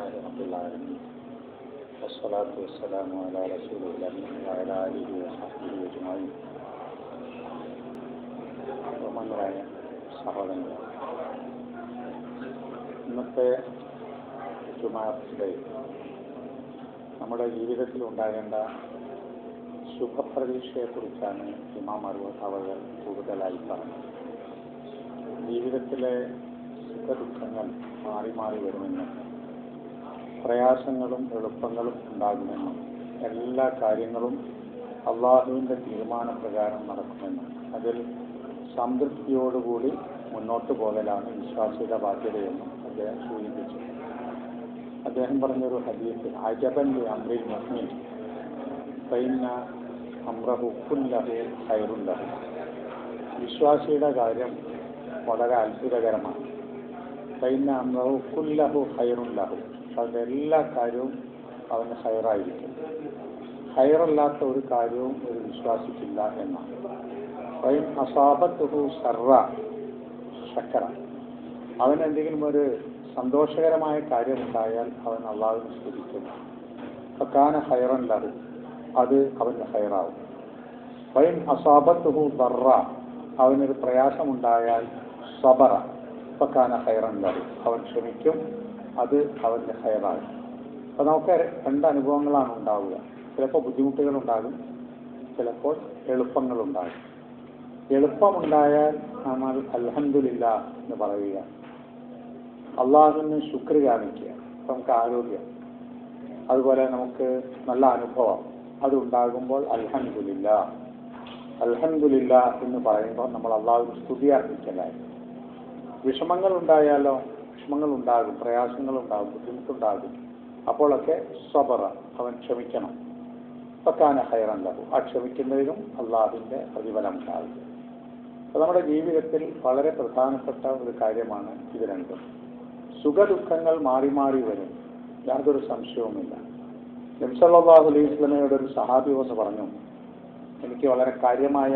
لله رب العالمين والصلاة والسلام على رسول الله وعلى آله وصحبه أجمعين. ബഹുമാന്യരായ സഹോദരങ്ങളെ, ഇന്നത്തെ ജുമാഅത്തിലെ നമ്മുടെ ജീവിതത്തിൽ ഉണ്ടാകേണ്ട ശുഭപ്രതീക്ഷയെക്കുറിച്ചാണ് ഇമാം അവർ കൂടുതലായി പറഞ്ഞത്. ജീവിതത്തിലെ സുഖദുഃഖങ്ങൾ മാറി മാറി വരുമെന്നും പ്രയാസങ്ങളും എളുപ്പങ്ങളും ഉണ്ടാകുമെന്നും എല്ലാ കാര്യങ്ങളും അള്ളാഹുവിൻ്റെ തീരുമാനപ്രകാരം നടക്കുമെന്നും അതിൽ സംതൃപ്തിയോടുകൂടി മുന്നോട്ട് പോകലാണ് വിശ്വാസിയുടെ ബാധ്യതയെന്നും അദ്ദേഹം സൂചിപ്പിച്ചു. അദ്ദേഹം പറഞ്ഞൊരു ഹദീസ്, അജബൻ ലി അംറിൽ മുഅ്മിൻ ഫഇന്ന അംറഹു കുല്ലഹു ഖൈറുൻ ലഹു. വിശ്വാസിയുടെ കാര്യം വളരെ അത്ഭുതകരമാണ്. ഫഇന്ന അംറഹു കുല്ലഹു ഖൈറുൻ ലഹു. അവൻ്റെ എല്ലാ കാര്യവും അവന് ഹൈറായിരിക്കും. ഹൈറല്ലാത്ത ഒരു കാര്യവും ഒരു വിശ്വാസിക്കില്ല എന്നാണ്. ഫഇൻ അസാബത്തുഹു ശർറ ശക്കറ. അവനെന്തെങ്കിലും ഒരു സന്തോഷകരമായ കാര്യമുണ്ടായാൽ അവൻ അള്ളാഹുവിനെ സ്തുതിക്കും. ഫകാന ഖൈറൻ ലഹു. അത് അവന് ഹൈറാവും. ഫഇൻ അസാബത്തുഹു ദർറ. അവനൊരു പ്രയാസമുണ്ടായാൽ സബറ. ഫകാന ഖൈറൻ ലഹു. അവൻ ക്ഷമിക്കും. അത് അവൻ്റെ ഹൈറാകും. അപ്പോൾ നമുക്ക് രണ്ട് അനുഭവങ്ങളാണ് ഉണ്ടാവുക. ചിലപ്പോൾ ബുദ്ധിമുട്ടുകളുണ്ടാകും, ചിലപ്പോൾ എളുപ്പങ്ങളുണ്ടാകും. എളുപ്പമുണ്ടായാൽ നമ്മൾ അൽഹംദുലില്ലാ എന്ന് പറയുക, അള്ളാഹുവിന് ശുക്ർ കാണിക്കുക. നമുക്ക് ആരോഗ്യം, അതുപോലെ നമുക്ക് നല്ല അനുഭവം അതുണ്ടാകുമ്പോൾ അൽഹംദുലില്ലാ അൽഹംദുലില്ലാ എന്ന് പറയുമ്പോൾ നമ്മൾ അള്ളാഹുവിന് സ്തുതി അർപ്പിക്കലായി. വിഷമങ്ങളുണ്ടായാലോ, വിഷമങ്ങളുണ്ടാകും, പ്രയാസങ്ങളുണ്ടാകും, ബുദ്ധിമുട്ടുണ്ടാകും. അപ്പോഴൊക്കെ സബറ, അവൻ ക്ഷമിക്കണം. ഫകാന ഖൈറൻ ലഹു. ആ ക്ഷമിക്കുന്നതിനും അള്ളാഹുവിൻ്റെ പ്രതിഫലം ഉണ്ടാകും. അപ്പോൾ നമ്മുടെ ജീവിതത്തിൽ വളരെ പ്രധാനപ്പെട്ട ഒരു കാര്യമാണ് ഇത് രണ്ടും. സുഖദുഃഖങ്ങൾ മാറി മാറി വരും, യാതൊരു സംശയവുമില്ല. നബി സല്ലല്ലാഹു അലൈഹി വസല്ലമയുടെ ഒരു സഹാബി വന്ന് പറഞ്ഞു, എനിക്ക് വളരെ കാര്യമായ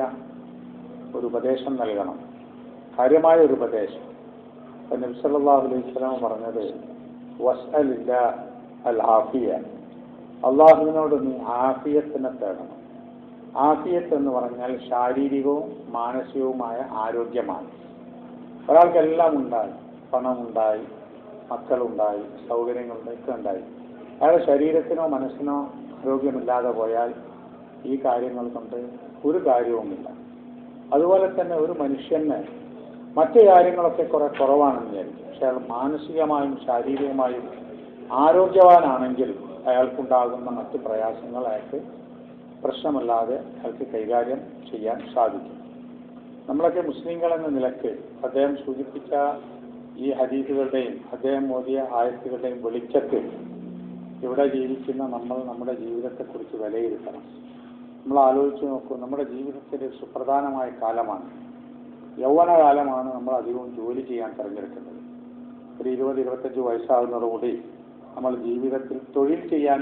ഒരു ഉപദേശം നൽകണം, കാര്യമായ ഒരു ഉപദേശം. അപ്പോൾ നബി സല്ലല്ലാഹു അലൈഹി വസല്ലമ പറഞ്ഞത്, വസ്അലില്ലാ അൽ ആഫിയ. അള്ളാഹുവിനോട് നീ ആഫിയത്തിനെ തേടണം. ആഫിയത്ത് എന്ന് പറഞ്ഞാൽ ശാരീരികവും മാനസികവുമായ ആരോഗ്യമാണ്. ഒരാൾക്കെല്ലാം ഉണ്ടായി, പണമുണ്ടായി, മക്കളുണ്ടായി, സൗകര്യങ്ങളൊക്കെ ഉണ്ടായി, അയാളുടെ ശരീരത്തിനോ മനസ്സിനോ ആരോഗ്യമില്ലാതെ പോയാൽ ഈ കാര്യങ്ങൾ കൊണ്ട് ഒരു കാര്യവുമില്ല. അതുപോലെ തന്നെ ഒരു മനുഷ്യന് മറ്റു കാര്യങ്ങളൊക്കെ കുറെ കുറവാണെന്ന് വിചാരിക്കും, പക്ഷെ അയാൾ മാനസികമായും ശാരീരികമായും ആരോഗ്യവാനാണെങ്കിൽ അയാൾക്കുണ്ടാകുന്ന മറ്റ് പ്രയാസങ്ങൾ അയാൾക്ക് പ്രശ്നമല്ലാതെ അയാൾക്ക് കൈകാര്യം ചെയ്യാൻ സാധിക്കും. നമ്മളൊക്കെ മുസ്ലിങ്ങൾ എന്ന നിലക്ക് അദ്ദേഹം സൂചിപ്പിച്ച ഈ ഹദീസുകളുടെയും അദ്ദേഹം ഓതിയ ആയത്തുകളുടെയും വെളിച്ചത്തിൽ ഇവിടെ ജീവിക്കുന്ന നമ്മൾ നമ്മുടെ ജീവിതത്തെക്കുറിച്ച് വിലയിരുത്തണം. നമ്മൾ ആലോചിച്ച് നോക്കൂ, നമ്മുടെ ജീവിതത്തിൽ സുപ്രധാനമായ കാലമാണ്, യൗവനകാലമാണ്. നമ്മൾ അധികവും ജോലി ചെയ്യാൻ തിരഞ്ഞെടുക്കുന്നത്. ഒരു 20-25 വയസ്സാകുന്നതോടുകൂടി നമ്മൾ ജീവിതത്തിൽ തൊഴിൽ ചെയ്യാൻ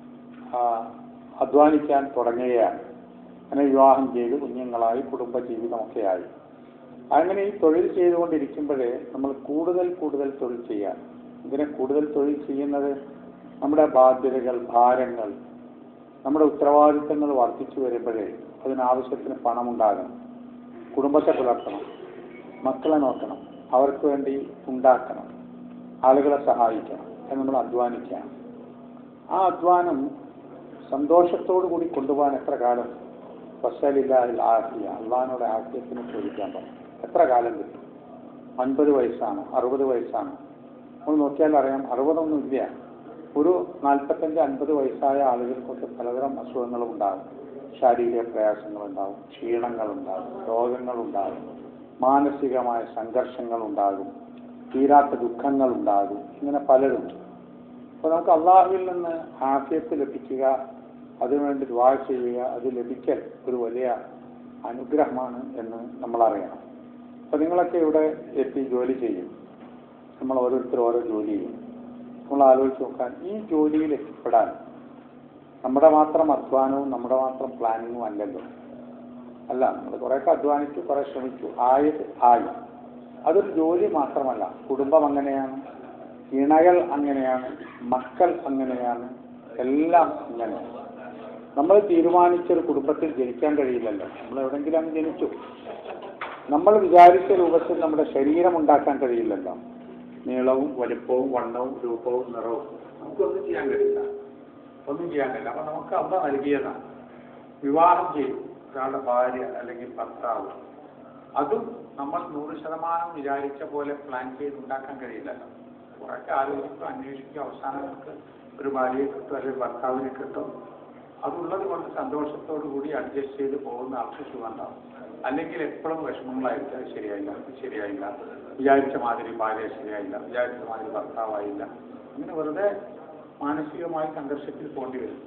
അധ്വാനിക്കാൻ തുടങ്ങുകയാണ്. അങ്ങനെ വിവാഹം ചെയ്ത് കുഞ്ഞുങ്ങളായി കുടുംബജീവിതമൊക്കെയായി. അങ്ങനെ ഈ തൊഴിൽ ചെയ്തുകൊണ്ടിരിക്കുമ്പോഴേ നമ്മൾ കൂടുതൽ തൊഴിൽ ചെയ്യാൻ. ഇതിനെ കൂടുതൽ തൊഴിൽ ചെയ്യുന്നത് നമ്മുടെ ബാധ്യതകൾ, ഭാരങ്ങൾ, നമ്മുടെ ഉത്തരവാദിത്തങ്ങൾ വർദ്ധിച്ചു വരുമ്പോഴേ അതിനാവശ്യത്തിന് പണമുണ്ടാകണം, കുടുംബത്തെ പുലർത്തണം, മക്കളെ നോക്കണം, അവർക്ക് വേണ്ടി ഉണ്ടാക്കണം, ആളുകളെ സഹായിക്കണം, നമ്മൾ അധ്വാനിക്കണം. ആ അധ്വാനം സന്തോഷത്തോടു കൂടി കൊണ്ടുപോകാൻ എത്ര കാലം? വസ്അലില്ലാഹിൽ ആഫിയ. അള്ളാഹിനോട് ആഫിയത്തിനെ ചോദിക്കാൻ പറയും. എത്ര കാലം കിട്ടും? 50 വയസ്സാണ്, 60 വയസ്സാണ്? നമ്മൾ നോക്കിയാൽ അറിയാം, 60 ഇല്ല. ഒരു 45-50 വയസ്സായ ആളുകൾക്കൊക്കെ പലതരം അസുഖങ്ങളും ഉണ്ടാകും, ശാരീരിക പ്രയാസങ്ങളുണ്ടാകും, ക്ഷീണങ്ങളുണ്ടാകും, രോഗങ്ങളുണ്ടാകും, മാനസികമായ സംഘർഷങ്ങളുണ്ടാകും, തീരാത്ത ദുഃഖങ്ങളുണ്ടാകും, ഇങ്ങനെ പലതും. അപ്പോൾ നമുക്ക് അള്ളാഹുവിൽ നിന്ന് ആഫിയത്ത് ലഭിക്കുക, അതിനുവേണ്ടി ദുആ ചെയ്യുക, അത് ലഭിക്കൽ ഒരു വലിയ അനുഗ്രഹമാണ് എന്ന് നമ്മളറിയണം. അപ്പോൾ നിങ്ങളൊക്കെ ഇവിടെ എത്തി ജോലി ചെയ്യും, നമ്മൾ ഓരോരുത്തരും ഓരോ ജോലി ചെയ്യും. നമ്മൾ ആലോചിച്ച് നോക്കാൻ, ഈ ജോലിയിൽ എത്തിപ്പെടാൻ നമ്മുടെ മാത്രം അധ്വാനവും നമ്മുടെ മാത്രം പ്ലാനിങ്ങും അല്ലല്ലോ. അല്ല, നമ്മൾ കുറേയൊക്കെ അധ്വാനിച്ചു, കുറേ ശ്രമിച്ചു, ആയി. അതൊരു ജോലി മാത്രമല്ല, കുടുംബം അങ്ങനെയാണ്, ഇണകൾ അങ്ങനെയാണ്, മക്കൾ അങ്ങനെയാണ്, എല്ലാം അങ്ങനെ. നമ്മൾ തീരുമാനിച്ചൊരു കുടുംബത്തിൽ ജനിക്കാൻ കഴിയില്ലല്ലോ. നമ്മൾ എവിടെയെങ്കിലും അങ്ങ് ജനിച്ചു. നമ്മൾ വിചാരിച്ച രൂപത്തിൽ നമ്മുടെ ശരീരം ഉണ്ടാക്കാൻ കഴിയില്ലല്ലോ. നീളവും വലിപ്പവും വണ്ണവും രൂപവും നിറവും നമുക്കൊന്നും ചെയ്യാൻ കഴിയില്ല, ഒന്നും ചെയ്യാൻ കഴിയില്ല. അപ്പം നമുക്ക് അള്ളാഹ് നൽകിയതാണ്. വിവാഹം ചെയ്യും ഒരാളുടെ ഭാര്യ അല്ലെങ്കിൽ ഭർത്താവ്, അതും നമ്മൾ 100% വിചാരിച്ച പോലെ പ്ലാൻ ചെയ്ത് ഉണ്ടാക്കാൻ കഴിയില്ലല്ലോ. കുറേയൊക്കെ ആലോചിക്കും, അന്വേഷിക്കും, അവസാനം നമുക്ക് ഒരു ഭാര്യയെ കിട്ടും അല്ലെങ്കിൽ ഭർത്താവിനെ കിട്ടും. അതുള്ളത് കൊണ്ട് സന്തോഷത്തോടു കൂടി അഡ്ജസ്റ്റ് ചെയ്ത് പോകുന്ന ആൾക്ക് സുഖം ഉണ്ടാവും. അല്ലെങ്കിൽ എപ്പോഴും വിഷമങ്ങളായിരിക്കും, അത് ശരിയായില്ല, അത് ശരിയായില്ല, വിചാരിച്ച മാതിരി ഭാര്യ ശരിയായില്ല, വിചാരിച്ച മാതിരി ഭർത്താവായില്ല. അങ്ങനെ വെറുതെ മാനസികമായി സംഘർഷത്തിൽ പോകേണ്ടി വരും.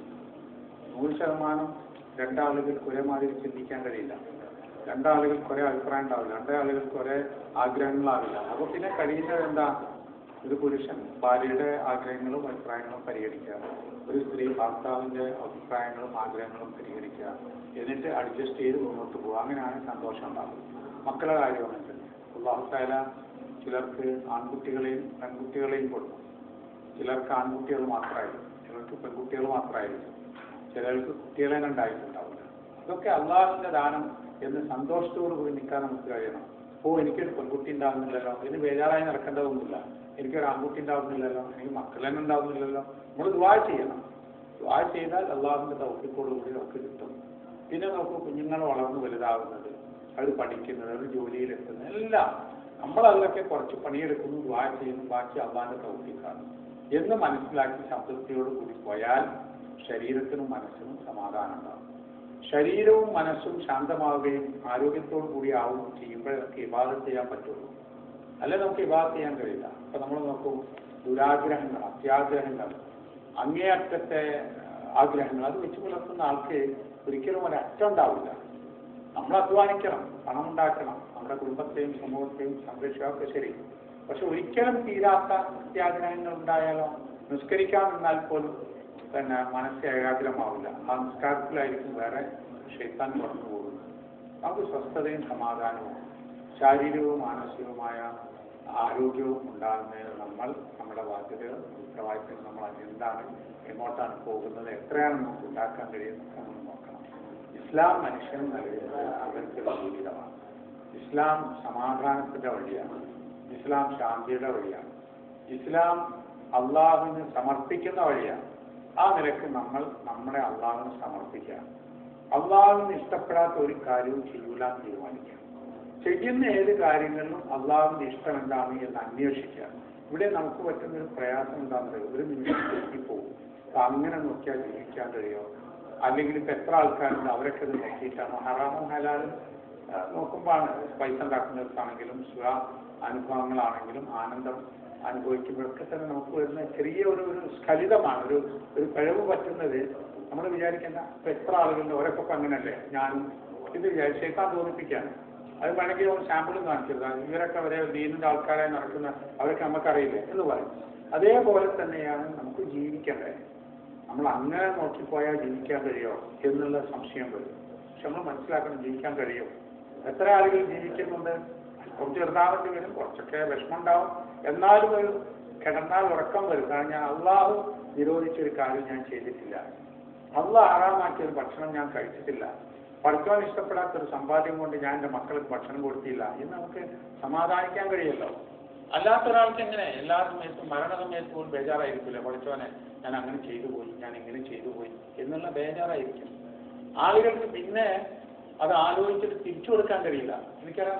100% രണ്ടാളുകൾക്ക് ഒരേ മാതിരി ചിന്തിക്കാൻ കഴിയില്ല, രണ്ടാളുകൾക്ക് ഒരേ അഭിപ്രായം ഉണ്ടാവില്ല, രണ്ടാളുകൾക്ക് ഒരേ ആഗ്രഹങ്ങളാവില്ല. അപ്പോൾ പിന്നെ കഴിയുന്നത് എന്താ? ഒരു പുരുഷൻ ഭാര്യയുടെ ആഗ്രഹങ്ങളും അഭിപ്രായങ്ങളും പരിഗണിക്കുക, ഒരു സ്ത്രീ ഭർത്താവിൻ്റെ അഭിപ്രായങ്ങളും ആഗ്രഹങ്ങളും പരിഗണിക്കുക, എന്നിട്ട് അഡ്ജസ്റ്റ് ചെയ്ത് മുന്നോട്ട് പോകുക. അങ്ങനെയാണ് സന്തോഷം ഉണ്ടാകുന്നത്. മക്കളുടെ കാര്യം അങ്ങനെ തന്നെ. അല്ലാഹു തആല ചിലർക്ക് ആൺകുട്ടികളെയും പെൺകുട്ടികളെയും കൊടുക്കും. ചിലർക്ക് ആൺകുട്ടികൾ മാത്രമായിരിക്കും, ചിലർക്ക് പെൺകുട്ടികൾ മാത്രമായിരിക്കും, ചിലർക്ക് കുട്ടികളെ ഉണ്ടായിട്ടുണ്ടാവില്ല. അതൊക്കെ അള്ളാഹുവിൻ്റെ ദാനം എന്ന് സന്തോഷത്തോടു കൂടി നിൽക്കാൻ നമുക്ക് കഴിയണം. എനിക്കൊരു പെൺകുട്ടി ഉണ്ടാകുന്നില്ലല്ലോ, ഇതിന് ബേജാറായി നടക്കേണ്ടതൊന്നുമില്ല. എനിക്കൊരു ആൺകുട്ടി ഉണ്ടാവുന്നില്ലല്ലോ, എനിക്ക് മക്കൾ തന്നെ ഉണ്ടാവുന്നില്ലല്ലോ. നമ്മൾ ദുആ ചെയ്യണം. ദുആ ചെയ്താൽ അള്ളാഹുവിൻ്റെ തൗഫീഖോടു കൂടി നമുക്ക് കിട്ടും. പിന്നെ നമുക്ക് കുഞ്ഞുങ്ങൾ വളർന്ന് വലുതാവുന്നത്, അവർ പഠിക്കുന്നത്, അവർ ജോലിയിലെത്തുന്നത് എല്ലാം നമ്മൾ അതിലൊക്കെ കുറച്ച് പണിയെടുക്കുന്നു, ദുആ ചെയ്യുന്നു, ബാക്കി അള്ളാഹിൻ്റെ തൗഫീഖാണ് എന്ന് മനസ്സിലാക്കി സംതൃപ്തിയോട് കൂടി പോയാൽ ശരീരത്തിനും മനസ്സിനും സമാധാനം ഉണ്ടാകും. ശരീരവും മനസ്സും ശാന്തമാവുകയും ആരോഗ്യത്തോടു കൂടി ആവുകയും ചെയ്യുമ്പോൾ നമുക്ക് ഇബാദത്ത് ചെയ്യാൻ പറ്റുള്ളൂ. അല്ലെ നമുക്ക് ഇബാദത്ത് ചെയ്യാൻ കഴിയില്ല. അപ്പം നമ്മൾ നോക്കും, ദുരാഗ്രഹങ്ങൾ, അത്യാഗ്രഹങ്ങൾ, അങ്ങേയറ്റത്തെ ആഗ്രഹങ്ങൾ, അത് വെച്ച് പുലർത്തുന്ന ആൾക്ക് ഒരിക്കലും ഒരറ്റം ഉണ്ടാവില്ല. നമ്മൾ അധ്വാനിക്കണം, പണം ഉണ്ടാക്കണം, നമ്മുടെ കുടുംബത്തെയും സമൂഹത്തെയും സംരക്ഷിക്കുകയൊക്കെ ശരി. പക്ഷെ ഒരിക്കലും തീരാത്ത അത്യാഗ്രഹങ്ങൾ ഉണ്ടായാലോ, നിസ്കരിക്കാൻ നിന്നാൽ പോലും പിന്നെ മനസ്സ് ഏകാഗ്രമാവില്ല. ആ നിസ്കാരത്തിലായിരിക്കും വേറെ ശൈത്താൻ കടന്നു പോകുന്നത്. നമുക്ക് സ്വസ്ഥതയും സമാധാനവും ശാരീരികവും മാനസികവുമായ ആരോഗ്യവും ഉണ്ടാകുന്നതിന് നമ്മൾ നമ്മുടെ ബാധ്യതകൾ, ഉത്തരവാദിത്തങ്ങൾ, നമ്മൾ എന്താണ്, എങ്ങോട്ടാണ് പോകുന്നത്, എത്രയാണ് നമുക്ക് ഉണ്ടാക്കാൻ കഴിയുന്നത് നമ്മൾ നോക്കണം. ഇസ്ലാം മനുഷ്യന് നൽകുന്നത് അവർക്കുള്ള ജീവിതമാണ്. ഇസ്ലാം സമാധാനത്തിൻ്റെ വഴിയാണ്. ഇസ്ലാം ശാന്തിയുടെ വഴിയാണ്. ഇസ്ലാം അള്ളാഹുവിന് സമർപ്പിക്കുന്ന വഴിയാണ്. ആ നിലയ്ക്ക് നമ്മൾ നമ്മളെ അള്ളാഹുവിന് സമർപ്പിക്കുക. അള്ളാഹുവിന് ഇഷ്ടപ്പെടാത്ത ഒരു കാര്യവും ചെയ്യൂല എന്ന് തീരുമാനിക്കുക. ചെയ്യുന്ന ഏത് കാര്യങ്ങളിലും അള്ളാഹുവിൻ്റെ ഇഷ്ടം എന്താണ് എന്ന് അന്വേഷിക്കുക. ഇവിടെ നമുക്ക് പറ്റുന്ന ഒരു പ്രയാസം എന്താണെന്ന് പറയുക, ഒരു നിമിഷം തെറ്റിപ്പോകും. അങ്ങനെ നോക്കിയാൽ ജീവിക്കാൻ കഴിയുമോ? അല്ലെങ്കിൽ ഇപ്പം എത്ര ആൾക്കാരുണ്ട്, അവരൊക്കെ ഇത് നോക്കിയിട്ടാണ് ഹറാമും ഹലാലും നോക്കുമ്പോഴാണ് പൈസ ഉണ്ടാക്കുന്നിടത്താണെങ്കിലും സുഖ അനുഭവങ്ങളാണെങ്കിലും ആനന്ദം അനുഭവിക്കുമ്പോഴൊക്കെ തന്നെ നമുക്ക് വരുന്ന ചെറിയ ഒരു സ്ഖലിതമാണ്, ഒരു പിഴവ് പറ്റുന്നത്. നമ്മൾ വിചാരിക്കേണ്ട ഇപ്പം എത്ര ആളുകളുണ്ട്, അവരൊക്കെ അങ്ങനെയല്ലേ ഞാനും ഇത് വിചാരിച്ചേക്കാൻ തോന്നിപ്പിക്കുകയാണ്. അത് വേണമെങ്കിൽ ഒരു സാമ്പിളും കാണിച്ചിരുന്നത്, ഇവരൊക്കെ അവരെ ദീനിൻ്റെ ആൾക്കാരായി നടക്കുന്ന അവരൊക്കെ നമുക്കറിയില്ലേ എന്ന് പറയും. അതേപോലെ തന്നെയാണ് നമുക്ക് ജീവിക്കേണ്ടത്. നമ്മൾ അങ്ങനെ നോക്കിപ്പോയാൽ ജീവിക്കാൻ കഴിയുമോ എന്നുള്ള സംശയം വരും. പക്ഷെ നമ്മൾ മനസ്സിലാക്കണം, ജീവിക്കാൻ കഴിയും. എത്ര ആളുകൾ ജീവിക്കുന്നുണ്ട്? കുറച്ച് ചെറുതാവേണ്ടി വരും, കുറച്ചൊക്കെ വിഷമം ഉണ്ടാവും, എന്നാലും ഒരു കിടന്നാൽ ഉറക്കം വരും. കാരണം ഞാൻ അള്ളാഹു നിരോധിച്ചൊരു കാര്യം ഞാൻ ചെയ്തിട്ടില്ല, അള്ളാഹ് ഹറാമാക്കിയൊരു ഭക്ഷണം ഞാൻ കഴിച്ചിട്ടില്ല, പഠിക്കാൻ ഇഷ്ടപ്പെടാത്തൊരു സമ്പാദ്യം കൊണ്ട് ഞാൻ എൻ്റെ മക്കൾക്ക് ഭക്ഷണം കൊടുത്തില്ല എന്ന് നമുക്ക് സമാധാനിക്കാൻ കഴിയുമല്ലോ. അല്ലാത്ത ഒരാൾക്ക് എങ്ങനെ എല്ലാ സമയത്തും മരണസമയത്ത് പോലും ബേജാറായിരിക്കില്ല, പഠിച്ചവനെ ഞാൻ അങ്ങനെ ചെയ്തു പോയി, ഞാൻ ഇങ്ങനെ ചെയ്തു പോയി എന്നുള്ള ബേജാറായിരിക്കും ആളുകൾക്ക്. പിന്നെ അത് ആലോചിച്ചിട്ട് തിരിച്ചു കൊടുക്കാൻ കഴിയില്ല. എനിക്കറിയാം,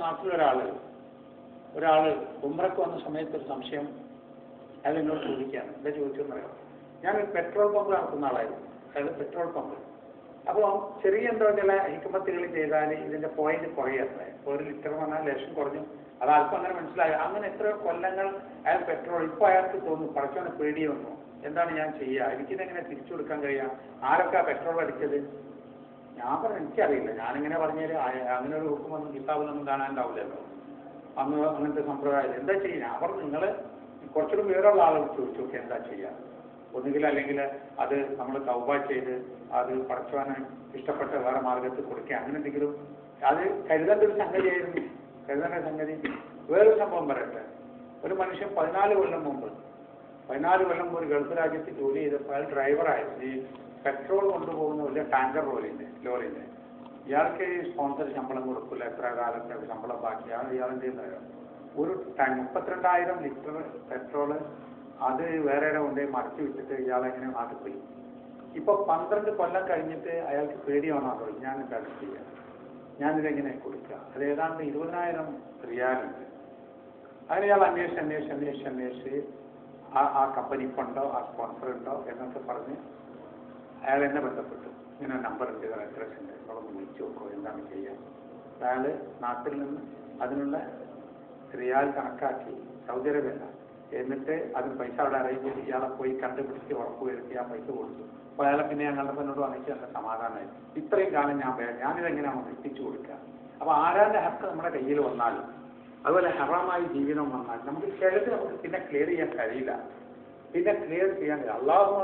ഒരാൾ ഉംറയ്ക്ക് വന്ന സമയത്ത് ഒരു സംശയം അയാൾ എന്നോട് ചോദിക്കുകയാണ്. എന്താ ചോദിച്ചെന്ന് പറയാം, ഞാൻ പെട്രോൾ പമ്പ് നടത്തുന്ന ആളായിരുന്നു, അതായത് പെട്രോൾ പമ്പ്. അപ്പോൾ ചെറിയ എന്തോ ചില ഹിക്മത്തുകൾ ചെയ്താൽ ഇതിൻ്റെ പോയിന്റ് കുറയത്രേ. 1 ലിറ്റർ വന്നാൽ ലക്ഷം കുറഞ്ഞു. അത് അല്പം അങ്ങനെ മനസ്സിലായി. അങ്ങനെ എത്രയോ കൊല്ലങ്ങൾ അയാൾ പെട്രോൾ, ഇപ്പോൾ അയാൾക്ക് തോന്നുന്നു പഠിച്ചവനെ പേടി വന്നു, എന്താണ് ഞാൻ ചെയ്യുക, എനിക്കിതെങ്ങനെ തിരിച്ചു കൊടുക്കാൻ കഴിയുക, ആരൊക്കെ പെട്രോൾ അടിച്ചത്? ഞാൻ പറഞ്ഞു എനിക്കറിയില്ല, ഞാനിങ്ങനെ പറഞ്ഞാൽ അങ്ങനെ ഒരു ഹുക്കുമൊന്നും കിതാബിലൊന്നും കാണാനുണ്ടാവില്ലല്ലോ, അന്ന് അങ്ങനത്തെ സമ്പ്രദായം. എന്താ ചെയ്യുക? ഞാൻ പറഞ്ഞു നിങ്ങൾ കുറച്ചുകൂടി വേറെയുള്ള ആളുകൾ ചോദിച്ചു നോക്കി എന്താ ചെയ്യുക. ഒന്നുകിൽ അല്ലെങ്കിൽ അത് നമ്മൾ തൗബ ചെയ്ത് അത് പഠിച്ചവന് ഇഷ്ടപ്പെട്ട വേറെ മാർഗത്തിൽ കൊടുക്കുക, അങ്ങനെ എന്തെങ്കിലും. അത് കരുതേണ്ട ഒരു സംഗതിയായിരുന്നു, കരുതേണ്ട സംഗതി. വേറൊരു സംഭവം പറയട്ടെ. ഒരു മനുഷ്യൻ 14 കൊല്ലം മുമ്പ് 14 കൊല്ലം ഒരു ഗൾഫ് രാജ്യത്ത് ജോലി ചെയ്തപ്പോൾ അയാൾ ഡ്രൈവറായിരുന്നു. ഈ പെട്രോൾ കൊണ്ടുപോകുന്ന വലിയ ടാങ്കർ ലോറിൻ്റെ ഇയാൾക്ക് സ്പോൺസർ ശമ്പളം കൊടുക്കില്ല, എത്ര കാലത്തെ ശമ്പളം ബാക്കി ഇയാളെന്ത് ചെയ്യുന്നറിയാം, ഒരു 32,000 ലിറ്റർ പെട്രോള് അത് വേറെ കൊണ്ടുപോയി മറച്ചു വിട്ടിട്ട് ഇയാളെങ്ങനെ നാട്ടിൽ പോയി. ഇപ്പോൾ 12 കൊല്ലം കഴിഞ്ഞിട്ട് അയാൾക്ക് പേടിയാണോ, ഞാൻ എന്താണ് ചെയ്യുക, ഞാനിതെങ്ങനെ കൊടുക്കുക, അത് ഏതാണ്ട് 20,000 റിയാലുണ്ട്. അങ്ങനെ ഇയാൾ അന്വേഷിച്ച് ആ കമ്പനിക്കുണ്ടോ ആ സ്പോൺസർ ഉണ്ടോ എന്നൊക്കെ പറഞ്ഞ് അയാൾ എന്നെ ബന്ധപ്പെട്ടു. ഇങ്ങനെ നമ്പർ ഉണ്ട്, അഡ്രസ് ഉണ്ട്, നിങ്ങളൊന്ന് വിളിച്ചു നോക്കുമോ, എന്താണ് ചെയ്യുക. അയാൾ നാട്ടിൽ നിന്ന് അതിനുള്ള റിയാൽ കണക്കാക്കി, സൗദി അറേബ്യല്ല, എന്നിട്ട് അതിന് പൈസ അവിടെ അറേഞ്ച് ചെയ്ത് ഇയാളെ പോയി കണ്ടുപിടിച്ച് ഉറപ്പ് വരുത്തി ആ പൈസ കൊടുത്തു. അപ്പോൾ അയാളെ പിന്നെ ഞാൻ കണ്ടപ്പോഴോട് വന്നിട്ട് നല്ല സമാധാനമായി. ഇത്രയും കാലം ഞാനിതെങ്ങനെയാണ് എത്തിച്ചു കൊടുക്കുക. അപ്പോൾ ആരാന്റെ ഹക്ക് നമ്മുടെ കയ്യിൽ വന്നാലും അതുപോലെ ഹറാമായി ജീവിതം വന്നാൽ നമുക്ക് ചിലത് നമുക്ക് പിന്നെ ക്ലിയർ ചെയ്യാൻ കഴിയില്ല. അള്ളാഹു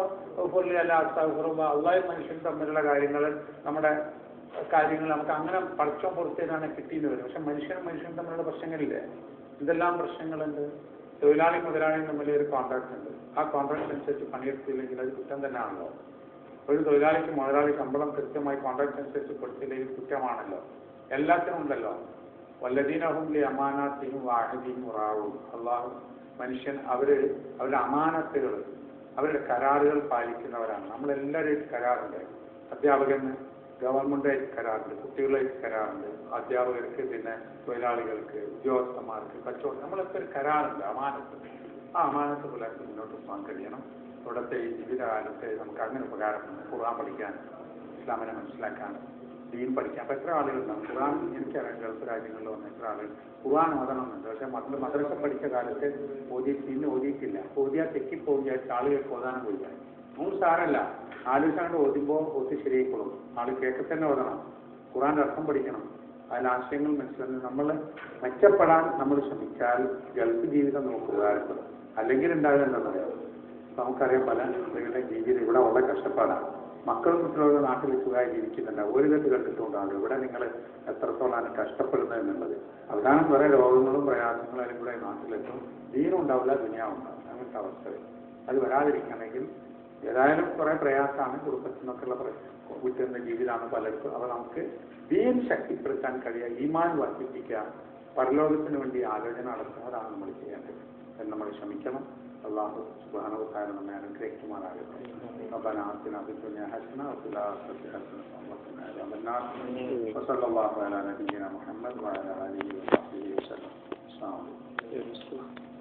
മനുഷ്യൻ തമ്മിലുള്ള കാര്യങ്ങൾ, നമ്മുടെ കാര്യങ്ങൾ നമുക്ക് അങ്ങനെ പഠിച്ചോ പുറത്തേതാണ് കിട്ടിയെന്ന് വരും. പക്ഷെ മനുഷ്യൻ തമ്മിലുള്ള പ്രശ്നങ്ങളില്ലേ, എന്തെല്ലാം പ്രശ്നങ്ങളുണ്ട്. തൊഴിലാളി മുതലാളിയും തമ്മിൽ ഒരു കോൺട്രാക്ട് ഉണ്ട്. ആ കോൺട്രാക്ട് അനുസരിച്ച് പണിയെടുത്തില്ലെങ്കിൽ അത് കുറ്റം തന്നെയാണല്ലോ. ഒരു തൊഴിലാളിക്ക് മുതലാളി ശമ്പളം കൃത്യമായി കോൺട്രാക്ട് അനുസരിച്ച് കൊടുത്തില്ലെങ്കിൽ കുറ്റമാണല്ലോ. എല്ലാത്തിനും ഉണ്ടല്ലോ. വല്ലദീനഹുംലി അമാനാത്തിനും വാഹദിയും റാവും. അള്ളാഹു മനുഷ്യൻ അവരുടെ അമാനത്തുകൾ, അവരുടെ കരാറുകൾ പാലിക്കുന്നവരാണ്. നമ്മളെല്ലാവരും കരാറുണ്ട്. അധ്യാപകന് ഗവൺമെൻറ്റായിട്ട് കരാറുണ്ട്, കുട്ടികളായിട്ട് കരാറുണ്ട്, അധ്യാപകർക്ക്, പിന്നെ തൊഴിലാളികൾക്ക്, ഉദ്യോഗസ്ഥന്മാർക്ക്, കച്ചവടം, നമ്മളൊക്കെ ഒരു കരാറുണ്ട്, അമാനത്ത്. ആ അമാനത്ത് പുലർത്തി മുന്നോട്ട് പോകാൻ കഴിയണം. ഇവിടുത്തെ ഈ ജീവിതകാലത്ത് നമുക്ക് അങ്ങനെ ഉപകാരപ്പെടുന്നു. ഖുർആൻ പഠിക്കാൻ, ഇസ്ലാമിനെ മനസ്സിലാക്കാൻ, ദീൻ പഠിക്കാൻ. അപ്പോൾ എത്ര ആളുകളുണ്ടാവും ഖുർആൻ? എനിക്കറിയാം ഗൾഫ് രാജ്യങ്ങളിൽ വന്ന എത്ര ആളുകൾ ഖുർആൻ ഓതണമെന്നുണ്ട്. പക്ഷേ മദ്രസ പഠിച്ച കാലത്ത് ഓതിയിട്ടില്ല. ഓതിയാൽ തെറ്റിപ്പോകിയായിട്ട് ആളുകൾക്ക് ഓതാനും പോയില്ല. നമുക്ക് സാരല്ല, 4 ദിവസം കൊണ്ട് ഓതുമ്പോൾ ഓതി ശരിയായിക്കോളും. ആൾ കേൾക്കെ തന്നെ ഓതണം. ഖുർആൻ്റെ അർത്ഥം പഠിക്കണം, അതിൽ ആശയങ്ങൾ മനസ്സിലാക്കി നമ്മൾ മെച്ചപ്പെടാൻ നമ്മൾ ശ്രമിച്ചാൽ ഗൾഫ് ജീവിതം നമുക്ക് ഉപകാരപ്പെടും. അല്ലെങ്കിൽ ഉണ്ടാകുക എന്താ പറയുക, നമുക്കറിയാം പല സ്ത്രീകളുടെ ജീവിതം ഇവിടെ വളരെ കഷ്ടപ്പാടാണ്. മക്കളും കുട്ടികളും നാട്ടിൽ സുഖമായി ജീവിക്കുന്നുണ്ട്. ഒരു വിധത്തിൽ കണ്ടിട്ടുണ്ടാകും ഇവിടെ നിങ്ങൾ എത്രത്തോളാണ് കഷ്ടപ്പെടുന്നത് എന്നുള്ളത്. അവസാനം കുറേ രോഗങ്ങളും പ്രയാസങ്ങളും അതിലും കൂടെ നാട്ടിലെത്തും. ദീനും ഉണ്ടാവില്ല, ദുനിയാവുണ്ടാവും. അങ്ങനത്തെ അവസ്ഥ അത് വരാതിരിക്കണമെങ്കിൽ ഏതായാലും കുറേ പ്രയാസമാണ്. കുടുംബത്തിൽ നിന്നൊക്കെയുള്ള വിട്ടുന്ന ജീവിതമാണ് പലർക്കും. അപ്പോൾ നമുക്ക് ദീൻ ശക്തിപ്പെടുത്താൻ കഴിയുക, ഈമാൻ വർദ്ധിപ്പിക്കുക, പരലോകത്തിന് വേണ്ടി ആലോചന നടത്തുന്നതാണ് നമ്മൾ ചെയ്യേണ്ടത് എന്ന് നമ്മൾ ശ്രമിക്കണം. അള്ളാഹു സുബ്ഹാനഹു വ തആല നമ്മെ അനുഗ്രഹിക്കുമാറാകട്ടെ. ربنا آتنا في الدنيا حسنة وفي الآخرة حسنة وقنا عذاب النار. وصلى الله على نبينا محمد وعلى آله وصحبه وسلم. السلام عليكم.